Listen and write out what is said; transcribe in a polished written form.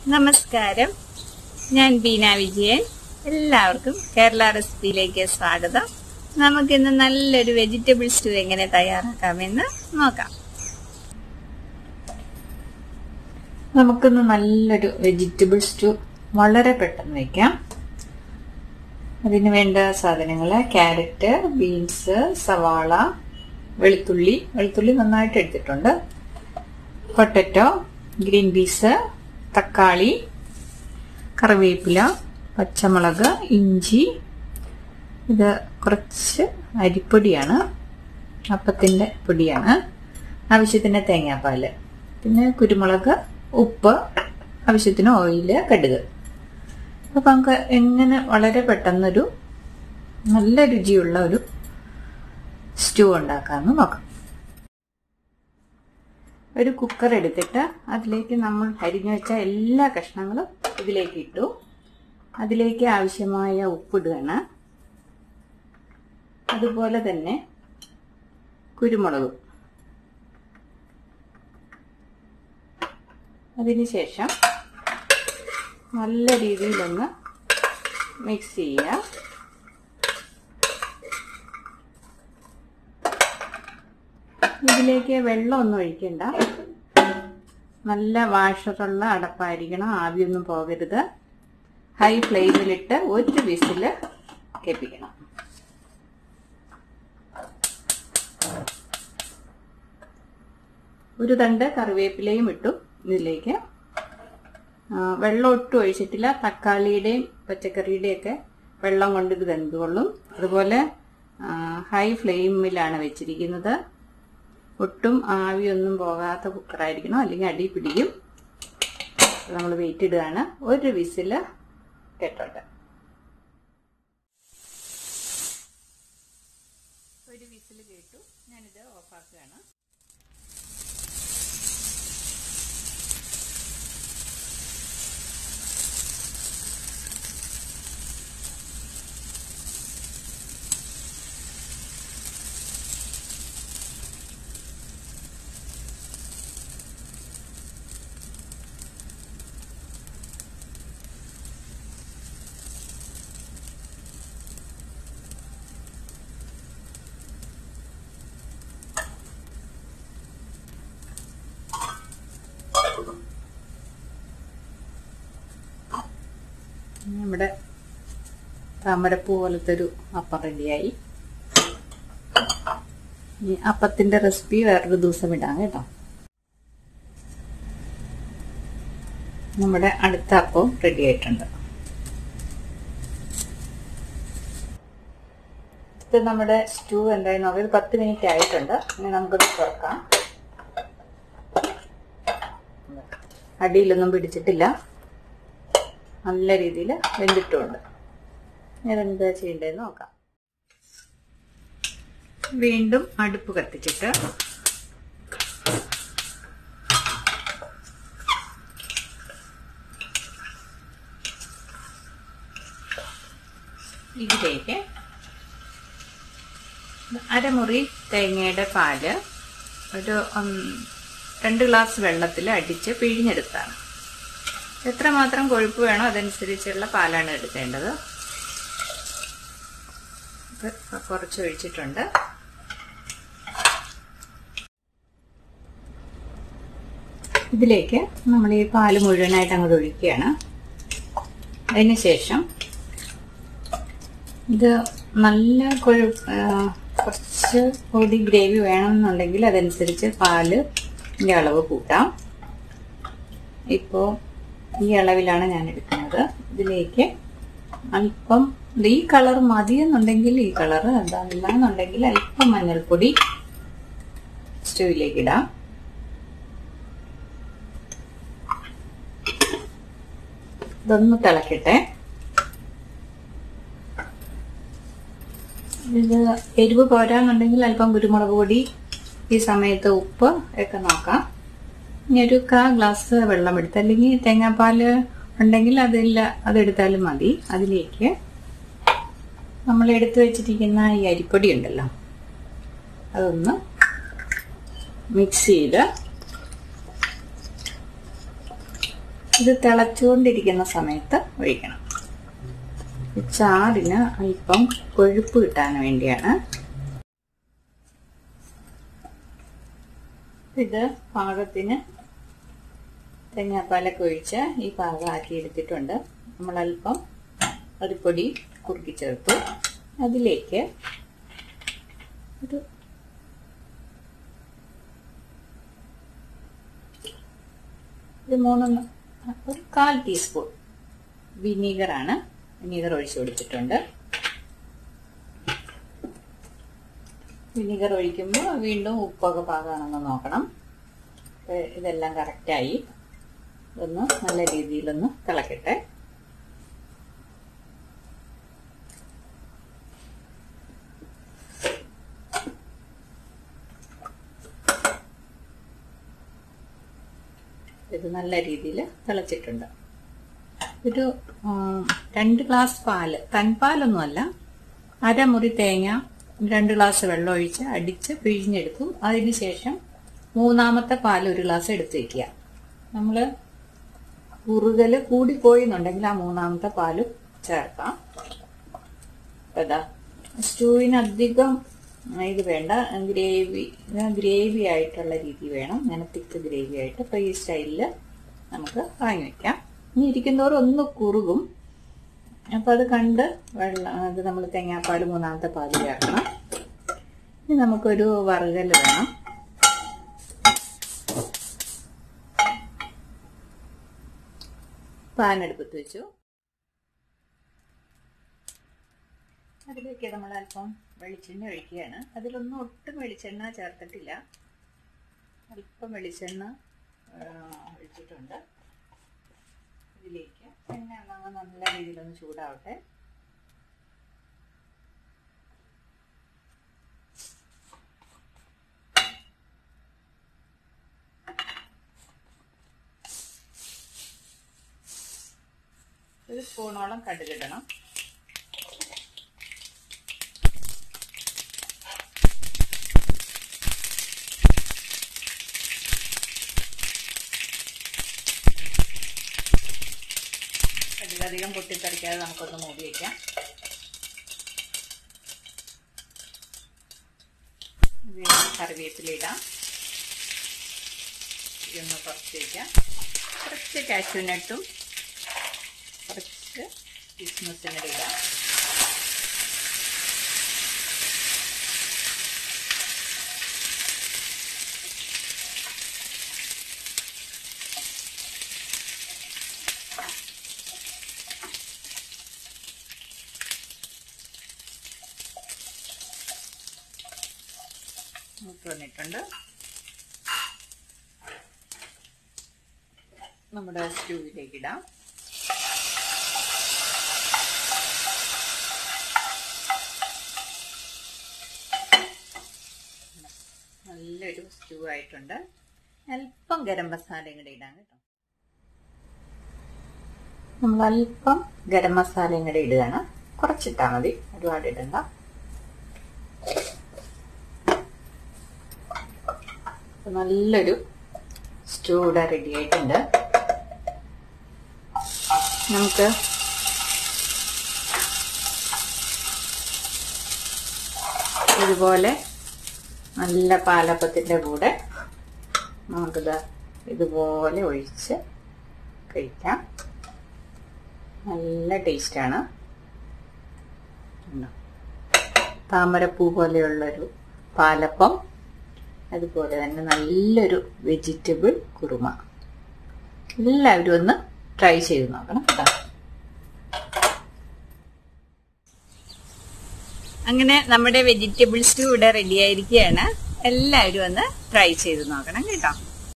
നമസ്കാരം, ഞാൻ ബീന വിജയൻ. എല്ലാവർക്കും കേരള റെസിപ്പിയിലേക്ക് സ്വാഗതം. നമുക്കിന്ന് നല്ലൊരു വെജിറ്റബിൾ സ്റ്റൂ എങ്ങനെ തയ്യാറാക്കാമെന്ന് നോക്കാം. നമുക്കിന്ന് നല്ലൊരു വെജിറ്റബിൾ സ്റ്റൂ വളരെ പെട്ടെന്ന് വയ്ക്കാം. അതിന് വേണ്ട സാധനങ്ങൾ: ക്യാരറ്റ്, ബീൻസ്, സവാള, വെളുത്തുള്ളി നന്നായിട്ട് എടുത്തിട്ടുണ്ട്, പൊട്ടറ്റോ, ഗ്രീൻ പീസ്, തക്കാളി, കറിവേപ്പില, പച്ചമുളക്, ഇഞ്ചി. ഇത് കുറച്ച് അരിപ്പൊടിയാണ്, അപ്പത്തിൻ്റെ പൊടിയാണ്, ആവശ്യത്തിന് തേങ്ങാപ്പാൽ, പിന്നെ കുരുമുളക്, ഉപ്പ്, ആവശ്യത്തിന് ഓയില്, കടുക്. അപ്പം നമുക്ക് എങ്ങനെ വളരെ പെട്ടെന്നൊരു നല്ല രുചിയുള്ള ഒരു സ്റ്റൂ ഉണ്ടാക്കാമെന്ന് നോക്കാം. ഒരു കുക്കർ എടുത്തിട്ട് അതിലേക്ക് നമ്മൾ അരിഞ്ഞു വെച്ച എല്ലാ കഷ്ണങ്ങളും ഇതിലേക്ക് ഇട്ടു. അതിലേക്ക് ആവശ്യമായ ഉപ്പിടുകയാണ്. അതുപോലെ തന്നെ കുരുമുളകും. അതിനുശേഷം നല്ല രീതിയിലൊന്ന് മിക്സ് ചെയ്യുക. ഇതിലേക്ക് വെള്ളമൊന്നും ഒഴിക്കണ്ട. നല്ല വാഷറുള്ള അടപ്പായിരിക്കണം, ആവിയൊന്നും പോകരുത്. ഹൈ ഫ്ലെയിമിലിട്ട് ഒരു വിസില് കേൾപ്പിക്കണം. ഒരു തണ്ട് കറിവേപ്പിലയും ഇട്ടു. ഇതിലേക്ക് വെള്ളം ഒട്ടും ഒഴിച്ചിട്ടില്ല. തക്കാളിയുടെയും പച്ചക്കറിയുടെയും ഒക്കെ വെള്ളം കൊണ്ട് ഇത് വെന്തുകൊള്ളും. അതുപോലെ ഹൈ ഫ്ലെയിമിലാണ് വെച്ചിരിക്കുന്നത്. ഒട്ടും ആവിയൊന്നും പോകാത്ത കുക്കറായിരിക്കണം, അല്ലെങ്കിൽ അടി പിടിക്കും. നമ്മൾ വെയിറ്റ് ഇടുകയാണ്. ഒരു വിസില് കേട്ടോട്ടെ. ഒരു വിസില് കേട്ടു. ഞാനിത് ഓഫാക്കുകയാണ്. നമ്മുടെ താമരപ്പൂ പോലത്തെ ഒരു അപ്പം റെഡിയായി. ഈ അപ്പത്തിന്റെ റെസിപ്പി വേറൊരു ദിവസം ഇടാം കേട്ടോ. നമ്മുടെ അടുത്ത അപ്പം റെഡി ആയിട്ടുണ്ട്. ഇത് നമ്മുടെ സ്റ്റൂ എന്തായി നോക്കാം. 10 മിനിറ്റ് ആയിട്ടുണ്ട്. ഇനി നമുക്കിത് തുറക്കാം. അടിയിലൊന്നും പിടിച്ചിട്ടില്ല, നല്ല രീതിയിൽ വെന്തിട്ടുമുണ്ട്. ഇതെന്താ ചെയ്യേണ്ടതെന്ന് നോക്കാം. വീണ്ടും അടുപ്പ് കത്തിച്ചിട്ട് ഇതിലേക്ക് അരമുറി തേങ്ങയുടെ പാല് ഒരു 2 ഗ്ലാസ് വെള്ളത്തിൽ അടിച്ച് പിഴിഞ്ഞെടുത്താണ്. എത്രമാത്രം കൊഴുപ്പ് വേണോ അതനുസരിച്ചുള്ള പാലാണ് എടുക്കേണ്ടത്. കുറച്ച് ഒഴിച്ചിട്ടുണ്ട്. ഇതിലേക്ക് നമ്മൾ ഈ പാല് മുഴുവനായിട്ട് അങ്ങോട്ട് ഒഴിക്കുകയാണ്. അതിനുശേഷം ഇത് നല്ല കുറച്ച് കൂടി ഗ്രേവി വേണമെന്നുണ്ടെങ്കിൽ അതനുസരിച്ച് പാലിൻ്റെ അളവ് കൂട്ടാം. ഇപ്പോൾ ഈ അളവിലാണ് ഞാൻ എടുക്കുന്നത്. ഇതിലേക്ക് അല്പം ഈ കളർ മതിയെന്നുണ്ടെങ്കിൽ ഈ കളർ, അതല്ല എന്നുണ്ടെങ്കിൽ അല്പം മഞ്ഞൾപ്പൊടി സ്റ്റൂവിലേക്ക് ഇടാം. ഇതൊന്ന് തിളക്കട്ടെ. ഇത് എരിവ് പോരാന്നുണ്ടെങ്കിൽ അല്പം കുരുമുളക് പൊടി, ഈ സമയത്ത് ഉപ്പ് ഒക്കെ നോക്കാം. ഇനി ഒരു 1/4 ഗ്ലാസ് വെള്ളം എടുത്ത്, അല്ലെങ്കിൽ തേങ്ങാപ്പാല് ഉണ്ടെങ്കിൽ അതെടുത്താലും മതി. അതിലേക്ക് നമ്മൾ എടുത്തു വെച്ചിരിക്കുന്ന ഈ അരിപ്പൊടി ഉണ്ടല്ലോ, അതൊന്ന് മിക്സ് ചെയ്ത് ഇത് തിളച്ചുകൊണ്ടിരിക്കുന്ന സമയത്ത് ഒഴിക്കണം. ചാറിന് അല്പം കൊഴുപ്പ് കിട്ടാൻ വേണ്ടിയാണ്. ഇത് പാകത്തിന് തേങ്ങാപ്പാലൊക്കെ ഒഴിച്ച് ഈ പാകമാക്കി എടുത്തിട്ടുണ്ട്. നമ്മൾ അല്പം അരിപ്പൊടി കുറുക്കി ചേർത്തു. അതിലേക്ക് ഒരു 1/4 ടീസ്പൂൺ വിനീഗറാണ്. വിനീഗർ ഒഴിച്ചു കൊടുത്തിട്ടുണ്ട്. വിനീഗർ ഒഴിക്കുമ്പോൾ വീണ്ടും ഉപ്പൊക്കെ പാകമാണെന്ന് നോക്കണം. ഇതെല്ലാം കറക്റ്റായി. ഇതൊന്ന് നല്ല രീതിയിലൊന്ന് തിളക്കട്ടെ. ഇത് നല്ല രീതിയിൽ തിളച്ചിട്ടുണ്ട്. ഒരു 2 ഗ്ലാസ് പാല്, തൻപാലൊന്നുമല്ല, അരമുറി തേങ്ങ 2 ഗ്ലാസ് വെള്ളം ഒഴിച്ച് അടിച്ച് പിഴിഞ്ഞെടുക്കും. അതിനുശേഷം 3ാമത്തെ പാൽ 1 ഗ്ലാസ് എടുത്ത് വയ്ക്കുക. നമ്മൾ കുറുകല് കൂടിപ്പോയിന്നുണ്ടെങ്കിൽ ആ 3ാമത്തെ പാലും ചേർക്കാം. അതാ സ്റ്റൂവിന് അധികം ഇത് വേണ്ട, ഗ്രേവി ആയിട്ടുള്ള രീതി വേണം. അങ്ങനെ തിക്ക് ഗ്രേവി ആയിട്ട്. അപ്പൊ ഈ സ്റ്റൈലില് നമുക്ക് വാങ്ങി വെക്കാം. ഇനി ഇരിക്കുന്നവർ ഒന്ന് കുറുകും. അപ്പൊ അത് കണ്ട് അത് നമ്മൾ തേങ്ങാപ്പാൽ 3ാമത്തെ പാല് ചേർക്കണം. ഇനി നമുക്കൊരു വറുകല് വേണം. പാൻ അടുപ്പത്ത് വെച്ചു. അതിലേക്ക് നമ്മൾ അല്പം വെളിച്ചെണ്ണ ഒഴിക്കുകയാണ്. അതിലൊന്നും ഒട്ടും വെളിച്ചെണ്ണ ചേർത്തിട്ടില്ല. അല്പം വെളിച്ചെണ്ണ ഒഴിച്ചിട്ടുണ്ട്. ഇതിലേക്ക് എണ്ണ നല്ല രീതിയിലൊന്ന് ചൂടാവട്ടെ. ഒരു സ്പൂണോളം കടുകിടണം. അധികം പൊട്ടിത്തെറിക്കാതെ നമുക്കൊന്ന് മൂടി വയ്ക്കാം. കറിവേപ്പില ഇടാം. ഇതൊന്ന് കുറച്ച് വയ്ക്കാം. കുറച്ച് കാഷ്യൂനട്ടും കുറച്ച് കിസ്മിസും കൂടി ഇടാം. വന്നിട്ടുണ്ട്. നമ്മുടെ സ്റ്റൂവിലേക്ക് ഇടാം. നല്ലൊരു സ്റ്റൂ ആയിട്ടുണ്ട്. അല്പം ഗരം മസാലയും കൂടെ ഇടാം കേട്ടോ. നമ്മൾ അല്പം ഗരം മസാലയും കൂടെ ഇടുകയാണ്. കുറച്ചിട്ടാൽ മതി, ഒരുപാട് ഇടണ്ട. നല്ലൊരു സ്റ്റൂ ഇവിടെ റെഡി ആയിട്ടുണ്ട്. നമുക്ക് ഇതുപോലെ നല്ല പാലപ്പത്തിന്റെ കൂടെ നമുക്കിത് ഇതുപോലെ ഒഴിച്ച് കഴിക്കാം. നല്ല ടേസ്റ്റാണ്. താമരപ്പൂ പോലെയുള്ളൊരു പാലപ്പം, അതുപോലെ തന്നെ നല്ലൊരു വെജിറ്റബിൾ കുറുമ. എല്ലാവരും ഒന്ന് ട്രൈ ചെയ്ത് നോക്കണം കേട്ടോ. അങ്ങനെ നമ്മുടെ വെജിറ്റബിൾ സ്റ്റൂ ഇവിടെ റെഡി ആയിരിക്കുകയാണ്. എല്ലാവരും ഒന്ന് ട്രൈ ചെയ്ത് നോക്കണം കേട്ടോ.